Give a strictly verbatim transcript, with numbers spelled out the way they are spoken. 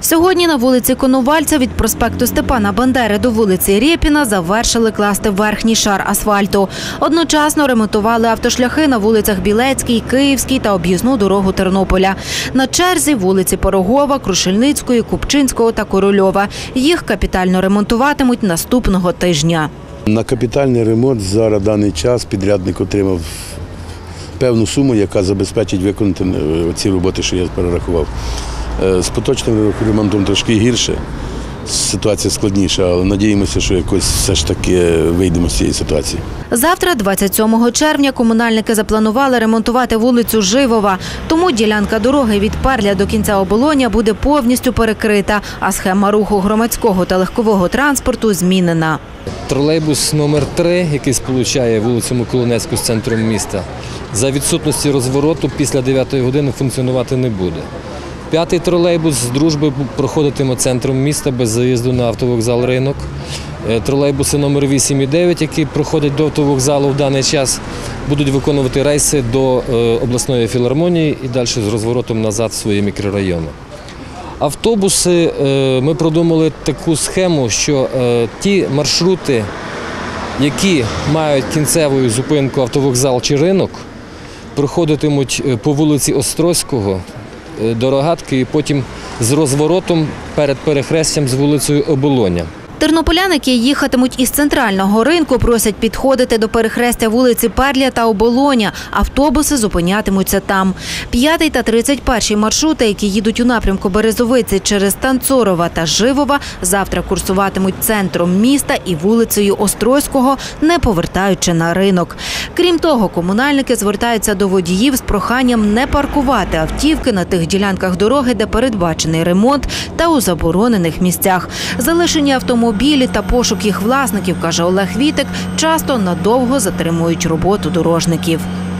Сьогодні на вулиці Коновальця від проспекту Степана Бандери до вулиці Рєпіна завершили класти верхній шар асфальту. Одночасно ремонтували автошляхи на вулицях Білецькій, Київській та об'їзну дорогу Тернополя. На черзі вулиці Порогова, Крушельницької, Купчинського та Корольова. Їх капітально ремонтуватимуть наступного тижня. На капітальний ремонт зараз даний час підрядник отримав певну суму, яка забезпечить виконати ці роботи, що я перерахував. З поточним ремонтом трошки гірше, ситуація складніша, але надіємося, що якось все ж таки вийдемо з цієї ситуації. Завтра, двадцять сьомого червня, комунальники запланували ремонтувати вулицю Живова. Тому ділянка дороги від Перля до кінця Оболоня буде повністю перекрита, а схема руху громадського та легкового транспорту змінена. Тролейбус номер три, який сполучає вулицю Миколинецьку з центром міста, за відсутності розвороту після дев'ятої години функціонувати не буде. П'ятий тролейбус з Дружби проходитиме центром міста без заїзду на автовокзал «Ринок». Тролейбуси номер вісім і дев'ять, які проходять до автовокзалу в даний час, будуть виконувати рейси до обласної філармонії і далі з розворотом назад в свої мікрорайони. Автобуси, ми продумали таку схему, що ті маршрути, які мають кінцеву зупинку автовокзал чи ринок, проходитимуть по вулиці Острозького до Рогатки і потім з розворотом перед перехрестям з вулицею Оболоня. Тернополяни, які їхатимуть із центрального ринку, просять підходити до перехрестя вулиці Перля та Оболоня. Автобуси зупинятимуться там. П'ятий та тридцять перший маршрути, які їдуть у напрямку Березовиці через Танцорова та Живова, завтра курсуватимуть центром міста і вулицею Острозького, не повертаючи на ринок. Крім того, комунальники звертаються до водіїв з проханням не паркувати автівки на тих ділянках дороги, де передбачений ремонт, та у заборонених місцях. Залишені автомобілі Мобілі та пошук їх власників, каже Олег Вітик, часто надовго затримують роботу дорожників.